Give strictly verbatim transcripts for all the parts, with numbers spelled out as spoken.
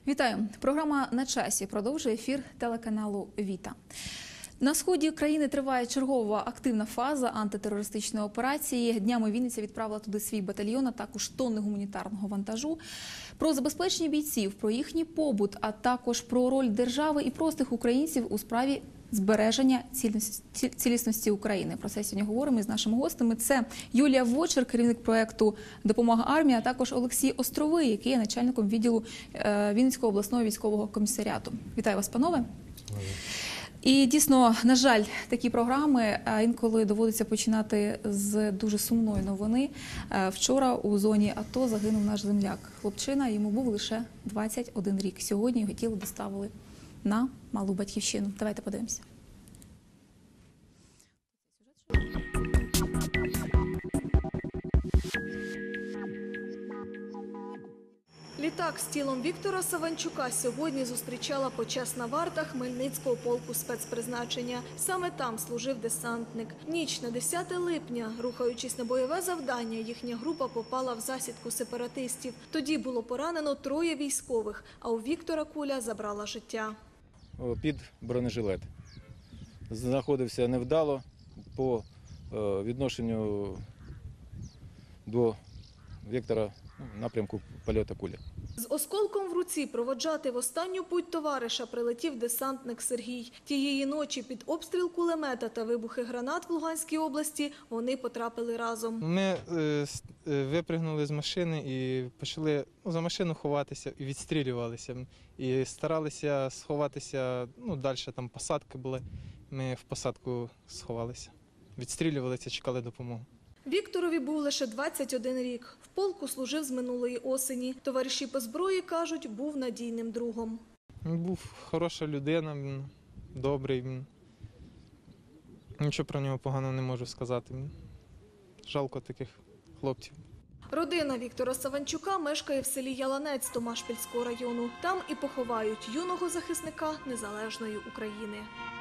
Вітаю! Програма «На часі» продовжує ефір телеканалу «Віта». На сході країни триває чергова активна фаза антитерористичної операції. Днями Вінниця відправила туди свій батальйон, а також тонни гуманітарного вантажу. Про забезпечення бійців, про їхній побут, а також про роль держави і простих українців у справі збереження цілісності України. Про це сьогодні говоримо із нашими гостями. Це Юлія Вочер, керівник проєкту «Допомога армії», а також Олексій Островий, який є начальником відділу Вінницького обласного військового комісаріату. Вітаю вас, панове. І дійсно, на жаль, такі програми інколи доводиться починати з дуже сумної новини. Вчора у зоні АТО загинув наш земляк. Хлопчина, йому був лише двадцять один рік. Сьогодні його тіло доставили на малу батьківщину. Давайте подивимося. Літак з тілом Віктора Саванчука сьогодні зустрічала почесна варта Хмельницького полку спецпризначення. Саме там служив десантник. Ніч на десяте липня, рухаючись на бойове завдання, їхня група попала в засідку сепаратистів. Тоді було поранено троє військових, а у Віктора куля забрала життя. Під бронежилет. Знаходився невдало по відношенню до Віктора напрямку польоту кулі. З осколком в руці проводжати в останню путь товариша прилетів десантник Сергій. Тієї ночі під обстріл кулемета та вибухи гранат в Луганській області вони потрапили разом. Ми е, випригнули з машини і почали ну, за машину ховатися і відстрілювалися. І старалися сховатися, ну далі там посадки були, ми в посадку сховалися. Відстрілювалися, чекали допомогу. Вікторові був лише двадцять один рік. В полку служив з минулої осені. Товариші по зброї кажуть, був надійним другом. Він був хороша людина, він добрий. Він... Нічого про нього поганого не можу сказати. Жалко таких хлопців. Родина Віктора Саванчука мешкає в селі Яланець Томашпільського району. Там і поховають юного захисника незалежної України.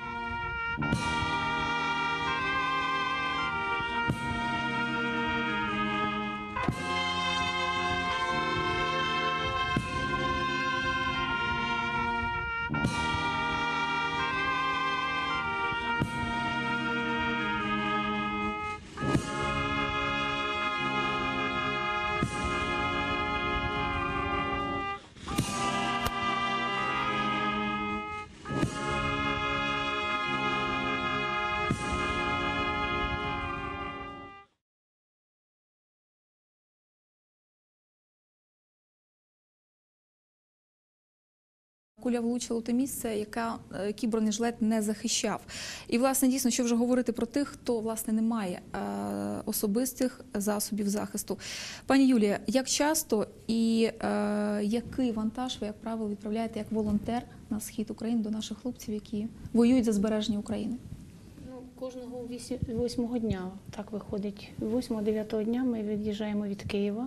Куля влучила у те місце, яка, який бронежилет не захищав. І, власне, дійсно, що вже говорити про тих, хто, власне, не має е, особистих засобів захисту. Пані Юлія, як часто і е, який вантаж ви, як правило, відправляєте як волонтер на схід України до наших хлопців, які воюють за збереження України? Ну, кожного восьмого дня так виходить. восьмого-дев'ятого дня ми від'їжджаємо від Києва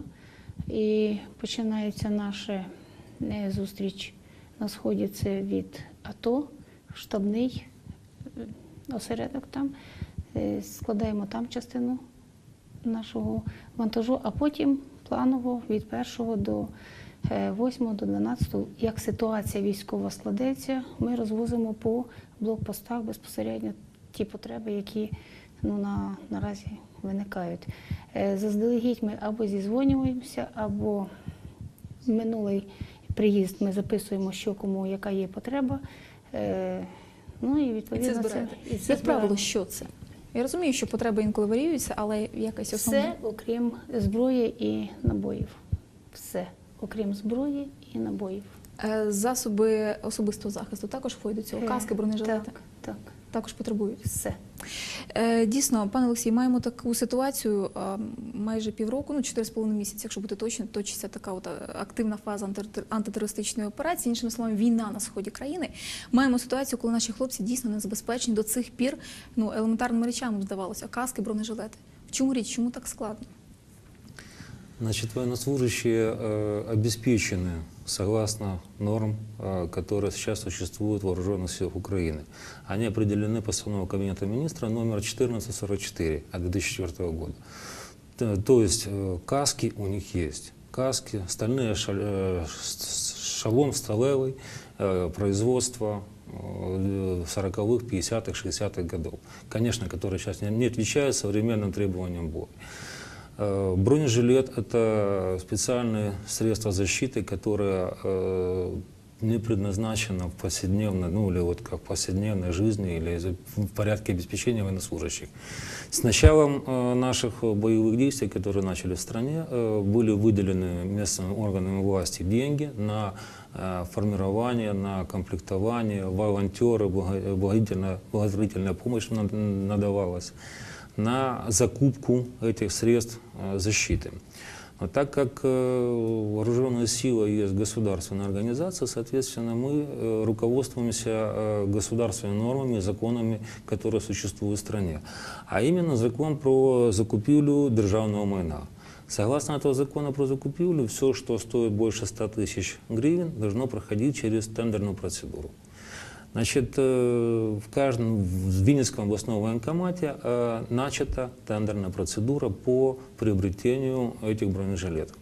і починається наша зустріч. На сході це від АТО, штабний осередок там, складаємо там частину нашого вантажу, а потім планово від першого до восьмого, до дванадцятого, як ситуація військова складеться, ми розвозимо по блокпостах безпосередньо ті потреби, які ну, на, наразі виникають. Заздалегідь ми або зізвонюємося, або минулий приїзд ми записуємо, що кому, яка є потреба. Е, ну і відповідно і це це, і це як правило, що це? Я розумію, що потреби інколи варіюються, але якась основна... Все, окрім зброї і набоїв. Все, окрім зброї і набоїв. Е, засоби особистого захисту також входять до цього? Каски, бронежилети? Так, так. Також потребують? Все. Дійсно, пане Олексій, маємо таку ситуацію, майже півроку, ну чотири з половиною місяці, якщо бути точно, точиться така от активна фаза антитерористичної операції, іншими словами, війна на сході країни. Маємо ситуацію, коли наші хлопці дійсно не забезпечені до цих пір ну, елементарними речами, здавалося, каски, бронежилети. В чому річ, чому так складно? Значит, военнослужащие э, обеспечены согласно норм, э, которые сейчас существуют в вооруженных силах Украины. Они определены постановой Кабинета министра номер четырнадцать сорок четыре от две тысячи четвёртого года. То, то есть э, каски у них есть. Каски, стальные шаль, э, шалом сталевый, э, производства э, сороковых, пятидесятых, шестидесятых годов. Конечно, который сейчас не, не отвечает современным требованиям боя. Э, бронежилет – это специальное средство защиты, которое э, не предназначено в повседневной, ну или вот как в повседневной жизни или в порядке обеспечения военнослужащих. С началом э, наших боевых действий, которые начали в стране, э, были выделены местными органами власти деньги на э, формирование, на комплектование, волонтеры, благотворительная, благотворительная помощь надавалась, на закупку этих средств э, защиты. Но так как э, вооруженная сила есть государственная организация, соответственно, мы э, руководствуемся э, государственными нормами, законами, которые существуют в стране. А именно закон про закупівлю державного майна. Согласно этого закона про закупівлю, все, что стоит больше ста тысяч гривен, должно проходить через тендерную процедуру. Значит, в каждом в Винницком областном военкомате э, начата тендерная процедура по приобретению этих бронежилетов.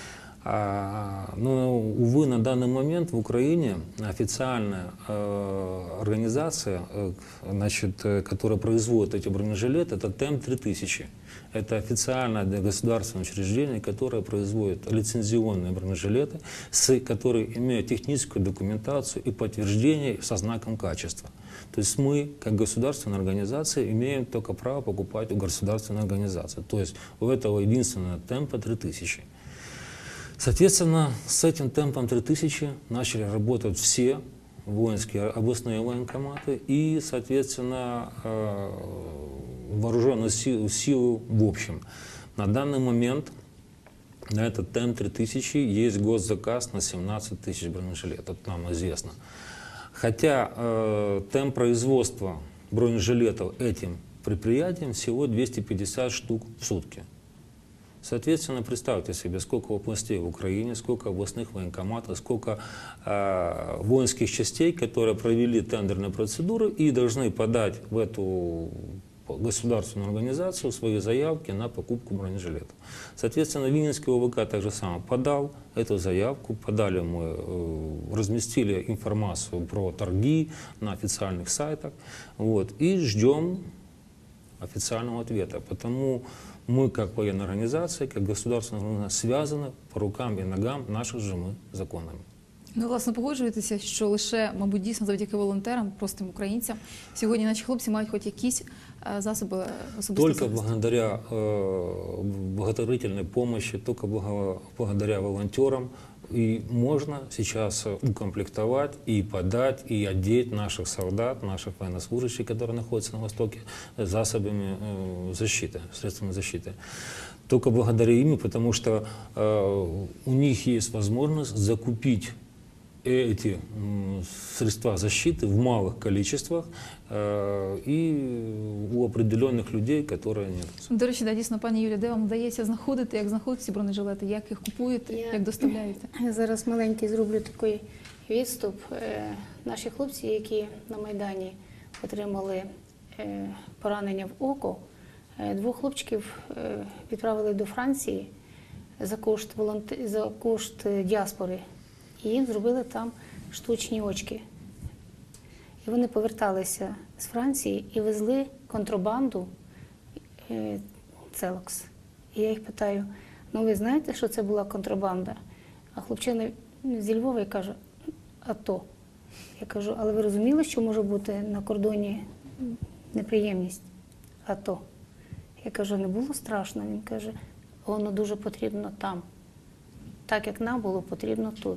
А, но, увы, на данный момент в Украине официальная э, организация, э, значит, которая производит эти бронежилеты, это ТЭМ три тысячи. Это официальное государственное учреждение, которое производит лицензионные бронежилеты, с, которые имеют техническую документацию и подтверждение со знаком качества. То есть мы, как государственная организация, имеем только право покупать у государственной организации. То есть у этого единственного темпа три тысячи. Соответственно, с этим темпом три тысячи начали работать все воинские областные военкоматы и, соответственно, вооруженные силы, силы в общем. На данный момент на этот ТЭМ три тысячи есть госзаказ на семнадцать тысяч бронежилетов, нам известно. Хотя э, темп производства бронежилетов этим предприятием всего двести пятьдесят штук в сутки. Соответственно, представьте себе, сколько областей в Украине, сколько областных военкоматов, сколько э, воинских частей, которые провели тендерные процедуры и должны подать в эту государственную организацию свои заявки на покупку бронежилетов. Соответственно, Винницкий ОВК также самое подал эту заявку, подали мы, э, разместили информацию про торги на официальных сайтах, вот, и ждем официального ответа. Потому мы, как военная организация, как государственная организация, связаны по рукам і ногам наших же ми законами. Ну, власне, погоджуєтеся, що лише, мабуть, дійсно завдяки волонтерам, простим українцям, сьогодні наші хлопці мають хоч якісь е, засоби особистого Только захисту? благодаря э, благотворительной помощи, только благо- благодаря волонтерам и можно сейчас укомплектовать и подать, и одеть наших солдат, наших военнослужащих, которые находятся на Востоке, засобами э, защиты, средствами защиты. Только благодаря им, потому что э, у них есть возможность закупить эти м, средства защиты в малых количествах э, и у определенных людей, которые нет. До речі, да, дійсно, пані Юлія, де вам вдається знаходити, як знаходите ці бронежилети, як їх купуєте, Я- як доставляєте? Зараз маленький зроблю такий відступ. Е, Наші хлопці, які на Майдані отримали е, поранення в око, е, двох хлопчиків е, відправили до Франції за кошт, волонте- за кошт е, діаспори. І їм зробили там штучні очки. І вони поверталися з Франції і везли контрабанду е, Целокс. І я їх питаю, ну ви знаєте, що це була контрабанда? А хлопчина зі Львова і каже, а то. Я кажу, але ви розуміли, що може бути на кордоні неприємність? А то. Я кажу, не було страшно? Він каже, воно дуже потрібно там. Так, як нам було потрібно тут.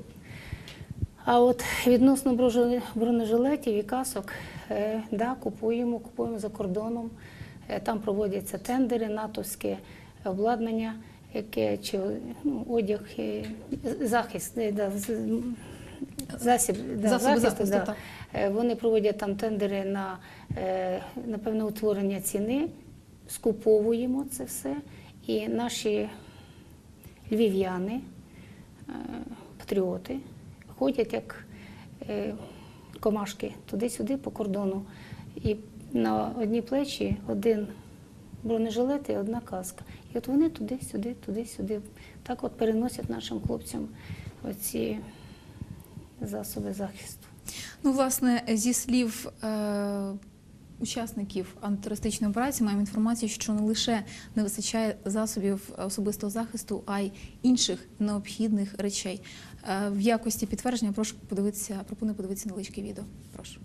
А от відносно бронежилетів бронежилетів і касок, е, да, купуємо, купуємо за кордоном. Е, там проводяться тендери, натовське обладнання, яке, чи ну, одяг, е, захист, е, да, з- засіб, да, Засоби захисту, захисту, да. так. Е, Вони проводять там тендери на, е, на певне утворення ціни, скуповуємо це все. І наші львів'яни, е, патріоти, ходять як е, комашки туди-сюди по кордону. І на одні плечі один бронежилет і одна каска. І от вони туди-сюди, туди-сюди. Так от переносять нашим хлопцям оці засоби захисту. Ну, власне, зі слів е, учасників антитерористичної операції маємо інформацію, що не лише не вистачає засобів особистого захисту, а й інших необхідних речей. Е, в якості підтвердження прошу подивитися, пропоную подивитися невеличке відео. Прошу.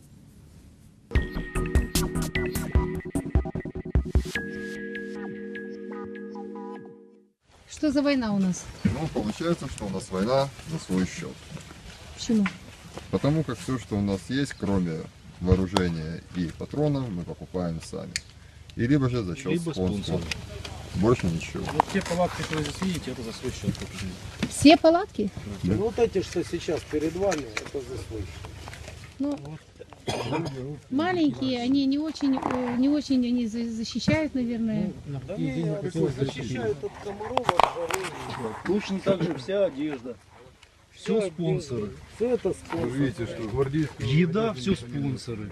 Что за война у нас? Ну, получается, что у нас война за свой счет. Почему? Потому как все, что у нас есть, кроме вооружения и патронов, мы покупаем сами. И либо же за счет Либо спонсоров. спонсоров. Больше ничего. Вот те палатки, которые здесь видите, это за свой счет купили. Все палатки? Да. Ну, вот эти, что сейчас перед вами, это за свой счет. Ну, маленькие, они не очень, э, не очень они за- защищают, наверное. Да не, защищают от комаров, от жары. Точно так же вся одежда. Все спонсоры. Все это спонсоры. видите, что гвардейские... Еда, все спонсоры.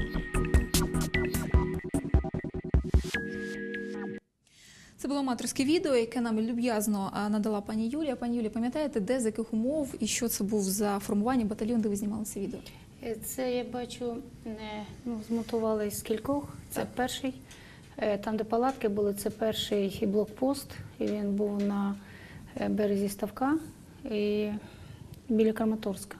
Це було аматорське відео, яке нам люб'язно а, надала пані Юлія. Пані Юлія, пам'ятаєте, де, з яких умов і що це був за формування батальйон, де ви знімали це відео? Е, Це, я бачу, не, ну, змотували з кількох. Це перший. Е, Там, де палатки були, це перший блокпост. І він був на е, березі Ставка і біля Краматорська.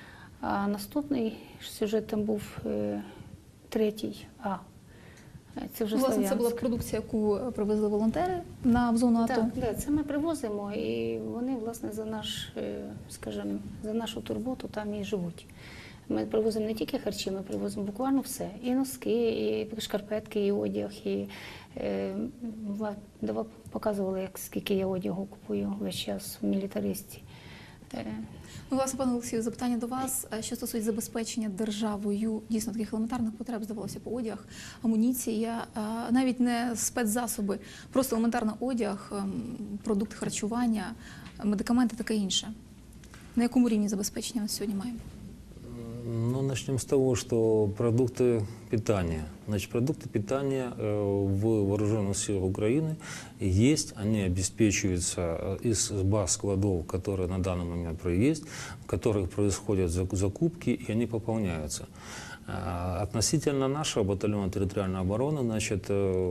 А наступний сюжет там був е, третій А. Е, Це вже Ну, власне, це Слов'янськ. була продукція, яку привезли волонтери на в зону АТО. Так, да, це ми привозимо, і вони, власне, за наш, е, скажімо, за нашу турботу там і живуть. Ми привозимо не тільки харчі, ми привозимо буквально все. І носки, і шкарпетки, і одяг. І, е, ва- давай показували, як, скільки я одягу купую весь час в мілітаристі. Е, Ну, власне, пане Олексію, запитання до вас. А що стосується забезпечення державою дійсно таких елементарних потреб, здавалося, по одяг, амуніція, а, навіть не спецзасоби, просто елементарний одяг, ем, продукти харчування, медикаменти, таке інше. На якому рівні забезпечення ми сьогодні маємо? Ну, начнем с того, что продукты питания. Значит, продукты питания э, в вооруженных силах Украины есть, они обеспечиваются э, из баз складов, которые на данный момент есть, в которых происходят зак- закупки, и они пополняются. А, Относительно нашего батальона территориальной обороны, значит,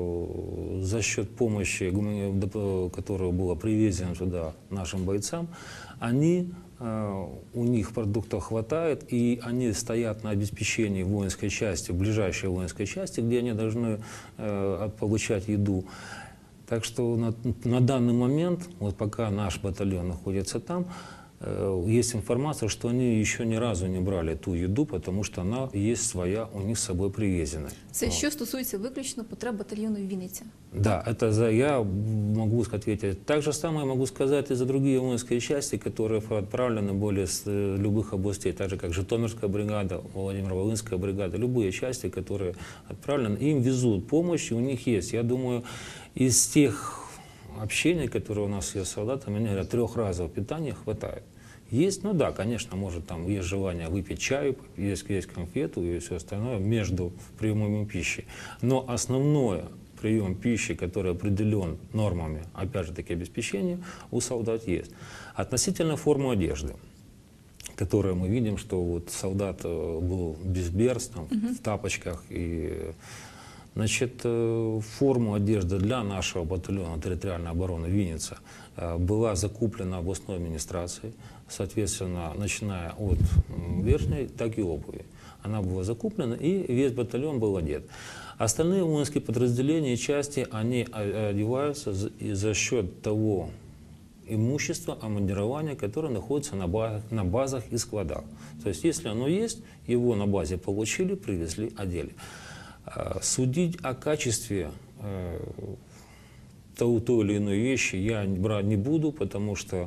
э, за счет помощи, гумани- доп- которая была привезена сюда нашим бойцам, они, э, у них продуктов хватает, и они стоят на обеспечении воинской части, в ближайшей воинской части, где они должны э, от- получать еду. Так что на, на данный момент, вот пока наш батальон находится там, э, есть информация, что они еще ни разу не брали ту еду, потому что она есть своя, у них с собой привезена. Це Вот. що стосується виключно потреб батальйону Вінниця. Да, это за, я могу ответить. Так же самое могу сказать и за другие воинские части, которые отправлены более с э, любых областей, так же как Житомирская бригада, Владимир-Волынская бригада, любые части, которые отправлены, им везут помощь, и у них есть. Я думаю, из тех общений, которые у нас есть с солдатами, они говорят, трех разов питания хватает. Есть, ну да, конечно, может там есть желание выпить чаю, есть, есть конфету и все остальное между приемами пищи. Но основное прием пищи, который определен нормами, опять же таки обеспечения, у солдат есть. Относительно формы одежды, которую мы видим, что вот солдат э, был без берц, там, в тапочках и Значит, э, форму одежды для нашего батальона территориальной обороны Винница э, была закуплена областной администрацией, соответственно, начиная от м, верхней, так и обуви. Она была закуплена, и весь батальон был одет. Остальные воинские подразделения и части, они о- одеваются за, и за счет того имущества, обмундирования, которое находится на базах, на базах и складах. То есть, если оно есть, его на базе получили, привезли, одели. А, Судить о качестве э, той, той или иной вещи я брать не буду, потому что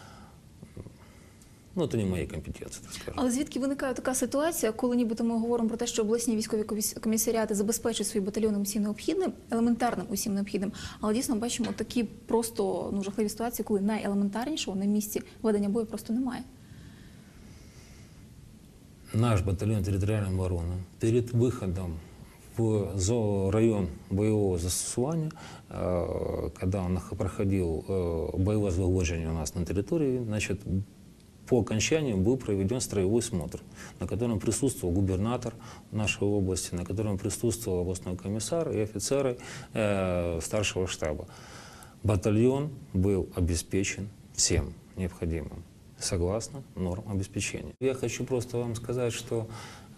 ну, это не моей компетенции, так скажем. Але звідки виникає така ситуація, коли нібито ми говоримо про те, що обласні військові коміс- комісаріати забезпечують свої батальйони усім необхідним, елементарним усім необхідним, але дійсно бачимо такі просто ну, жахливі ситуації, коли найелементарнішого на місці ведення бою просто немає. Наш батальон территориальной обороны перед выходом в зо- район боевого застосования, э, когда он нах- проходил э, боевое заложение у нас на территории, значит, по окончанию был проведен строевой смотр, на котором присутствовал губернатор нашей области, на котором присутствовал областной комиссар и офицеры э, старшего штаба. Батальон был обеспечен всем необходимым, согласно норм обеспечения. Я хочу просто вам сказать, что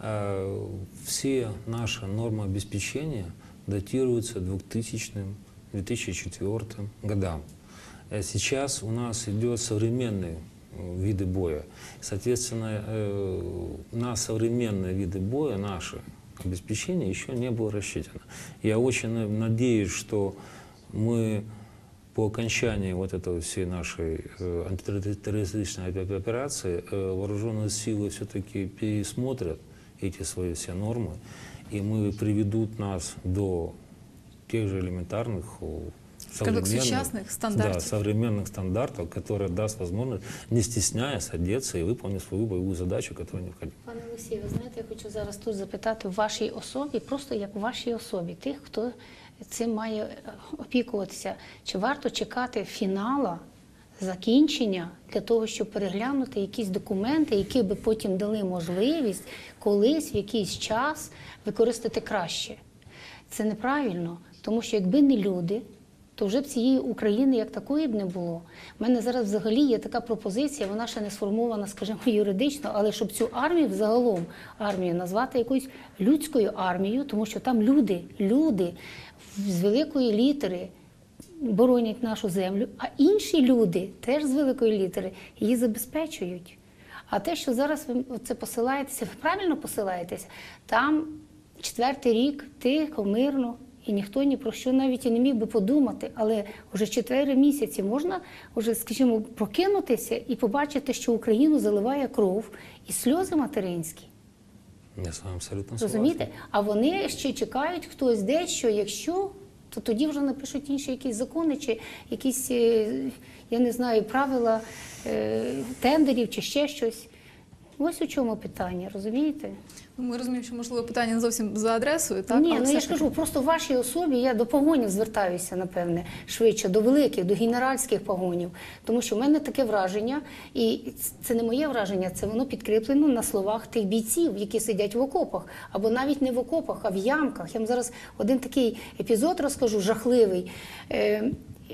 э, все наши нормы обеспечения датируются двухтысячным — две тысячи четвёртым годам. Э, Сейчас у нас идет современный виды боя. Соответственно, э, на современные виды боя наше обеспечение еще не было рассчитано. Я очень надеюсь, что мы по окончании вот этой всей нашей э, антитеррористической операции э, вооруженные силы все-таки пересмотрят эти свои все нормы, и мы приведут нас до тех же элементарных современных стандартов. Да, современных стандартов, которые даст возможность, не стесняясь, одеться и выполнить свою боевую задачу, которая необходима. Пане Олексію, ви знаєте, я хочу зараз тут запитати в вашій особі, просто як в вашій особі, тих, хто цим має опікуватися. Чи варто чекати фінала, закінчення для того, щоб переглянути якісь документи, які би потім дали можливість колись, в якийсь час використати краще? Це неправильно, тому що якби не люди, то вже б цієї України як такої б не було. У мене зараз взагалі є така пропозиція, вона ще не сформована, скажімо, юридично, але щоб цю армію, взагалом армію, назвати якоюсь людською армією, тому що там люди, люди з великої літери боронять нашу землю, а інші люди теж з великої літери її забезпечують. А те, що зараз ви це посилаєтеся, ви правильно посилаєтеся, там четвертий рік тихо, мирно, і ніхто ні про що навіть і не міг би подумати, але вже чотири місяці можна, вже, скажімо, прокинутися і побачити, що Україну заливає кров і сльози материнські. Я з вами абсолютно Розумієте? согласен. А вони ще чекають хтось дещо, якщо, то тоді вже напишуть інші якісь закони, чи якісь, я не знаю, правила тендерів, чи ще щось. Ось у чому питання, розумієте? Ми розуміємо, що, можливо, питання не зовсім за адресою, так? Ні, Але ну все я ж ж таки. кажу, просто в вашій особі я до погонів звертаюся, напевне, швидше, до великих, до генеральських погонів. Тому що в мене таке враження, і це не моє враження, це воно підкріплено на словах тих бійців, які сидять в окопах. Або навіть не в окопах, а в ямках. Я вам зараз один такий епізод розкажу, жахливий. Е,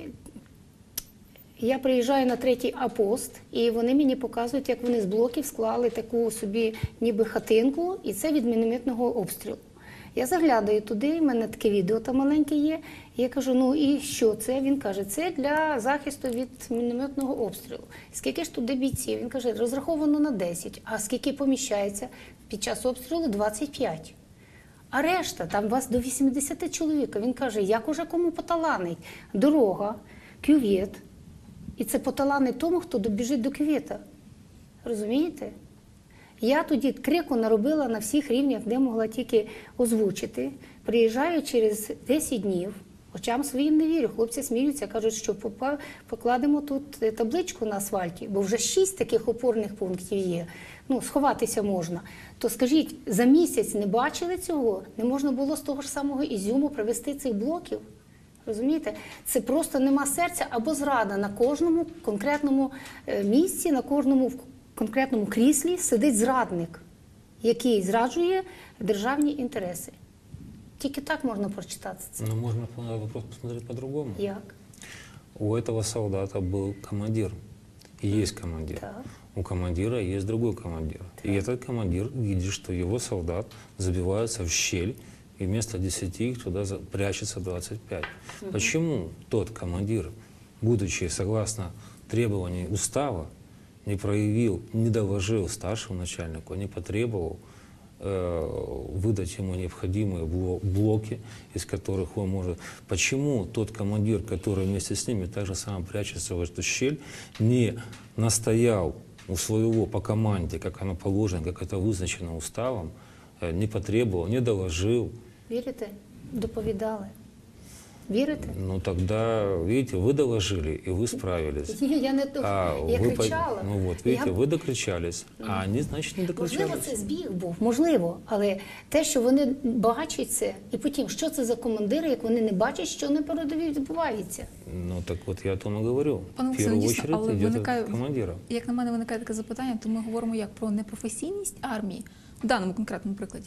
Я приїжджаю на третій апост, і вони мені показують, як вони з блоків склали таку собі ніби хатинку, і це від мінометного обстрілу. Я заглядаю туди, в мене таке відео там маленьке є, і я кажу, ну і що це? Він каже, це для захисту від мінометного обстрілу. Скільки ж туди бійців? Він каже, розраховано на десять, а скільки поміщається під час обстрілу? двадцять п'ять. А решта, там вас до вісімдесят чоловік. Він каже, як уже кому поталанить? Дорога, кювет. І це поталанить тому, хто добіжить до кювета. Розумієте? Я тоді крику наробила на всіх рівнях, де могла тільки озвучити. Приїжджаю через десять днів, очам своїм не вірю. Хлопці сміються, кажуть, що покладемо тут табличку на асфальті, бо вже шість таких опорних пунктів є. Ну, сховатися можна. То скажіть, за місяць не бачили цього? Не можна було з того ж самого Ізюму привезти цих блоків? Розумієте? Це просто нема серця або зрада. На кожному конкретному місці, на кожному конкретному кріслі сидить зрадник, який зраджує державні інтереси. Тільки так можна прочитати це. Но можно вопрос посмотреть по-другому. Як? У этого солдата был командир. И есть командир. Так. У командира есть другой командир. Так. И этот командир видит, что его солдат забивается в щель, и вместо десяти их туда за- прячется двадцать пять. Мгм. Почему тот командир, будучи согласно требований устава, не проявил, не доложил старшему начальнику, не потребовал э, выдать ему необходимые бло- блоки, из которых он может... Почему тот командир, который вместе с ними так же само прячется в эту щель, не настоял у своего по команде, как оно положено, как это вызначено уставом, э, не потребовал, не доложил? Вірите? Доповідали. Вірите? Ну тогда, видите, вы доложили, и вы справились. Ні, я не то. А Я вы, по- кричала. ну вот, видите, Я- вы докричались, а они, значит, не Можливо, докричались. це збіг був, можливо, але те, що вони бачать це, і потім, що це за командири, як вони не бачать, що на передовій відбувається. Ну так вот я о том и говорю. Пане В Олексію, первую дійсно, очередь але идет виникає, от командира. як на мене, виникає таке запитання, то ми говоримо як про непрофесійність армії в даному конкретному прикладі.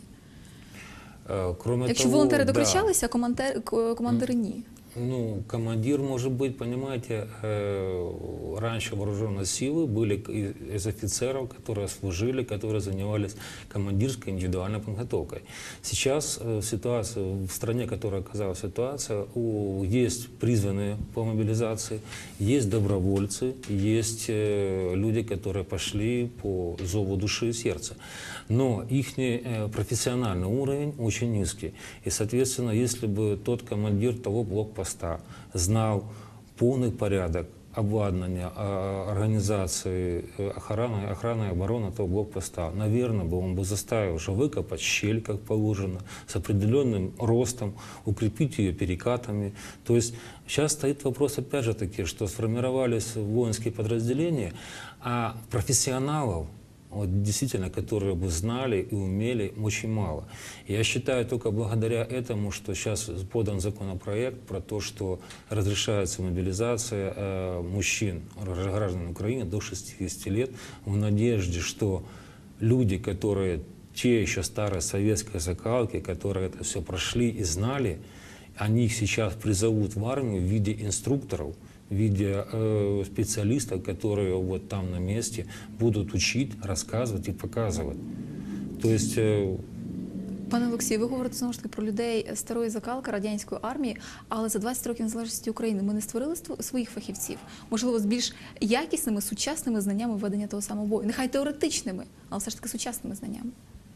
Э, Кроме Якщо того, волонтери да, докричалися, командир, к- командири ні. ну, командир, может быть, понимаете, э, раньше вооруженные силы были к- и- из офицеров, которые служили, которые занимались командирской индивидуальной подготовкой. Сейчас э, ситуация в стране, которая оказалась ситуация, у- есть призванные по мобилизации, есть добровольцы, есть э, люди, которые пошли по зову души и сердца. Но их профессиональный уровень очень низкий. И, соответственно, если бы тот командир того блокпоста знал полный порядок обладнания, а, организации э, охраны, охраны и обороны этого блокпоста, наверное, бы он бы заставил уже выкопать щель, как положено, с определенным ростом, укрепить ее перекатами. То есть сейчас стоит вопрос, опять же таки, что сформировались воинские подразделения, а профессионалов, вот, действительно, которые бы знали и умели, очень мало. Я считаю, только благодаря этому, что сейчас подан законопроект про то, что разрешается мобилизация э, мужчин, граждан Украины до шестидесяти лет, в надежде, что люди, которые те еще старые советской закалки, которые это все прошли и знали, они их сейчас призовут в армию в виде инструкторов, в виде э, специалистов, которые вот там на месте будут учить, рассказывать и показывать. То есть... Э, Пане Олексію, ви говорите знову ж таки про людей старої закалки радянської армії, але за двадцять років незалежності України ми не створили ство- своїх фахівців, можливо, з більш якісними, сучасними знаннями ведення того самого бою. Нехай теоретичними, але все ж таки сучасними знаннями.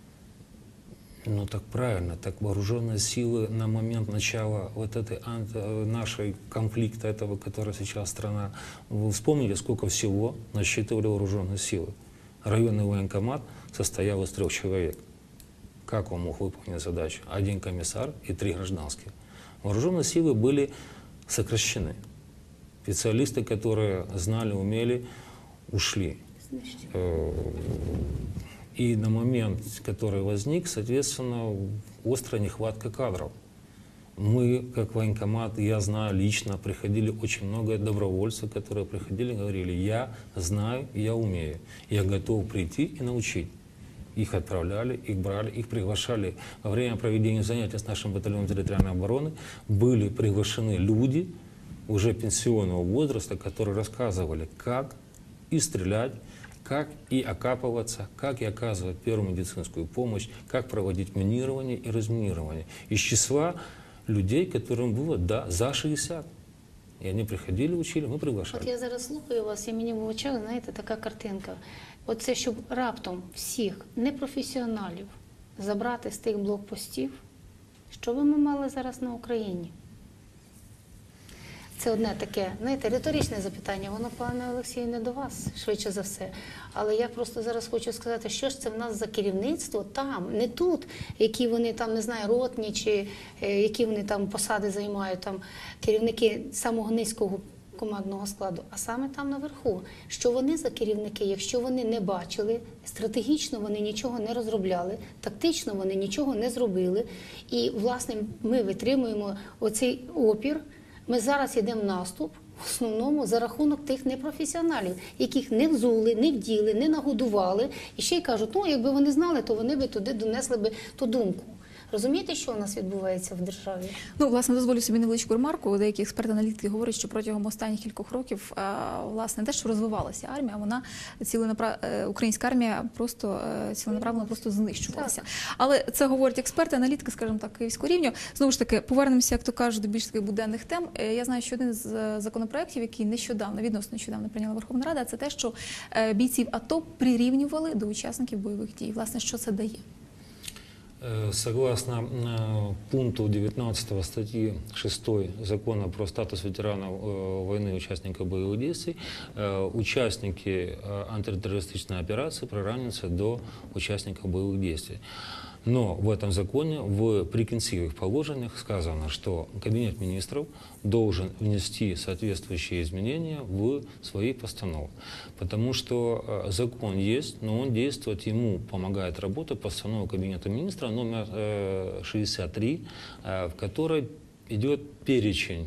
Ну так правильно, так вооруженные силы на момент начала вот этой ант- нашей конфликта, этого, который сейчас страна, вы вспомнили, сколько всего насчитывали вооруженные силы. Районный военкомат состоял из трех человек. Как он мог выполнить задачу? Один комиссар и три гражданских. Вооруженные силы были сокращены. Специалисты, которые знали, умели, ушли. Э, И на момент, который возник, соответственно, острая нехватка кадров. Мы, как военкомат, я знаю лично, приходили очень много добровольцев, которые приходили и говорили: я знаю, я умею, я готов прийти и научить. Их отправляли, их брали, их приглашали. Во время проведения занятий с нашим батальоном территориальной обороны были приглашены люди уже пенсионного возраста, которые рассказывали, как и стрелять, как и окапываться, как и оказывать первую медицинскую помощь, как проводить минирование и разминирование. Из числа людей, которым было да, за шестьдесят. И они приходили, учили, мы приглашали. От я зараз слухаю вас, і мені в очах, знаєте, така картинка. Оце, щоб раптом всіх непрофесіоналів забрати з тих блокпостів, що би ми мали зараз на Україні? Це одне таке, знаєте, риторичне запитання, воно, пане Олексію, не до вас, швидше за все. Але я просто зараз хочу сказати, що ж це в нас за керівництво там, не тут, які вони там, не знаю, ротні, чи е, які вони там посади займають, там керівники самого низького командного складу, а саме там наверху. Що вони за керівники, якщо вони не бачили, стратегічно вони нічого не розробляли, тактично вони нічого не зробили, і, власне, ми витримуємо оцей опір. Ми зараз йдемо в наступ, в основному за рахунок тих непрофесіоналів, яких не взули, не вділи, не нагодували. І ще й кажуть, ну, якби вони знали, то вони би туди донесли би ту думку. Розумієте, що у нас відбувається в державі? Ну, власне, дозволю собі невеличку ремарку. Деякі експерти-аналітики говорять, що протягом останніх кількох років, а, власне, те, що розвивалася армія, вона ціленаправ... е, українська армія просто е, ціленаправленно просто знищувалася. Але це говорять експерти-аналітики, скажімо так, київського рівня. Знову ж таки, повернемося, як то кажуть, до більш таких буденних тем. Е, Я знаю, що один з е, законопроєктів, який нещодавно, відносно нещодавно прийняла Верховна Рада, це те, що е, бійців АТО прирівнювали до учасників бойових дій. Власне, що це дає? Согласно э, пункту девятнадцатого статьи шестой Закона про статус ветеранов э, войны и участников боевых действий, э, участники э, антитеррористической операции приравниваются до участников боевых действий. Но в этом законе, в прикинцевых положениях сказано, что Кабинет министров должен внести соответствующие изменения в свои постановы. Потому что э, закон есть, но он действует, ему помогает работа постанова Кабинета министров номер э, шестьдесят три, э, в которой идет перечень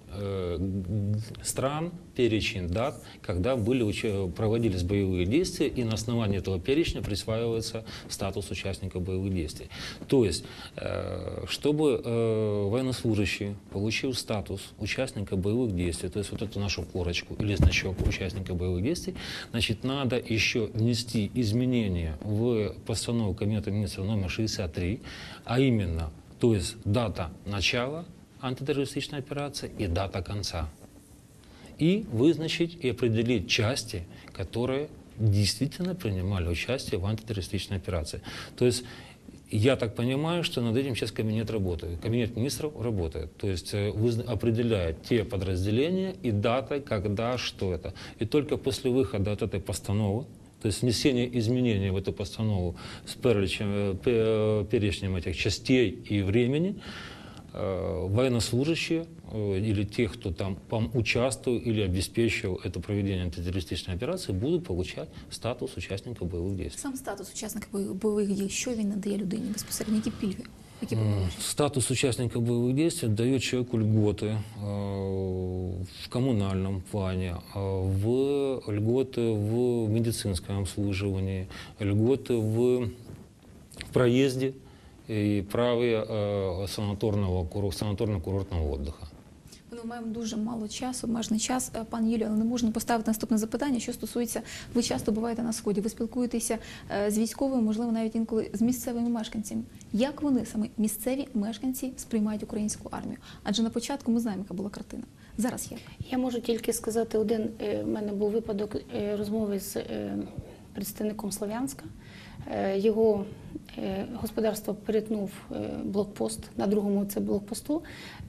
стран, перечень дат, когда были, проводились боевые действия, и на основании этого перечня присваивается статус участника боевых действий. То есть, чтобы военнослужащий получил статус участника боевых действий, то есть вот эту нашу корочку или значок участника боевых действий, значит, надо еще внести изменения в постанову Кабинета министров номер шестьдесят три, а именно, то есть дата начала антитеррористической операции и дата конца. И вызначить и определить части, которые действительно принимали участие в антитеррористической операции. То есть я так понимаю, что над этим сейчас кабинет работает. Кабинет министров работает. То есть определяет те подразделения и даты, когда, что это. И только после выхода от этой постановы, то есть внесение изменений в эту постанову с перечнем, перечнем этих частей и времени, военнослужащие или те, кто там участвовал или обеспечивал это проведение антитеррористичной операции, будуть получати статус учасника бойових дій. Сам статус учасника бойових дій, що він надає людині безпосередньо, які пільги? Які статус участника боевых действий дает человеку льготы э, в коммунальном плане, э, в льготы в медицинском обслуживании, льготы в, в проезде і праві е, санаторного, санаторно-курортного відпочинку. Ми маємо дуже мало часу, обмежений час. Пан Юлію, але не можна поставити наступне запитання, що стосується, ви часто буваєте на Сході, ви спілкуєтеся з військовими, можливо, навіть інколи з місцевими мешканцями. Як вони, саме місцеві мешканці, сприймають українську армію? Адже на початку ми знаємо, яка була картина. Зараз як? Я можу тільки сказати один, в мене був випадок розмови з представником Слов'янська. Його господарство перетнув блокпост, на другому це блокпосту.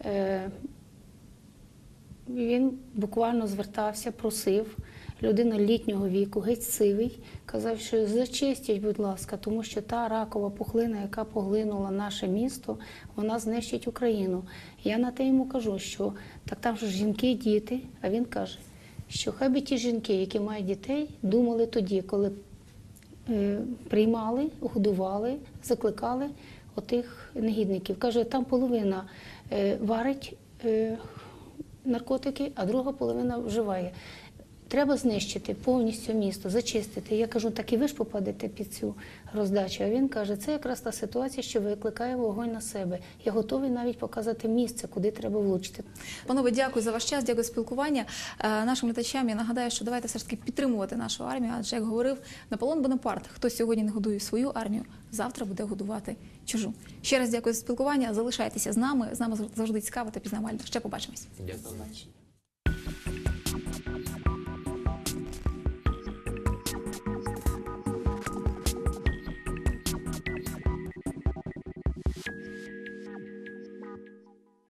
Він буквально звертався, просив, людина літнього віку, геть сивий, казав, що зачистіть, будь ласка, тому що та ракова пухлина, яка поглинула наше місто, вона знищить Україну. Я на те йому кажу, що так там ж жінки, діти, а він каже, що хай би ті жінки, які мають дітей, думали тоді, коли приймали, годували, закликали отих негідників. Каже, там половина варить наркотики, а друга половина вживає. Треба знищити повністю місто, зачистити. Я кажу, так і ви ж попадете під цю роздачу. А він каже, це якраз та ситуація, що викликає вогонь на себе. Я готовий навіть показати місце, куди треба влучити. Панове, дякую за ваш час, дякую за спілкування. Нашим глядачам я нагадаю, що давайте все ж таки підтримувати нашу армію, адже, як говорив Наполеон Бонапарт, хто сьогодні не годує свою армію, завтра буде годувати чужу. Ще раз дякую за спілкування, залишайтеся з нами, з нами завжди цікаво та пізнавально. Ще побачимось. Дякую.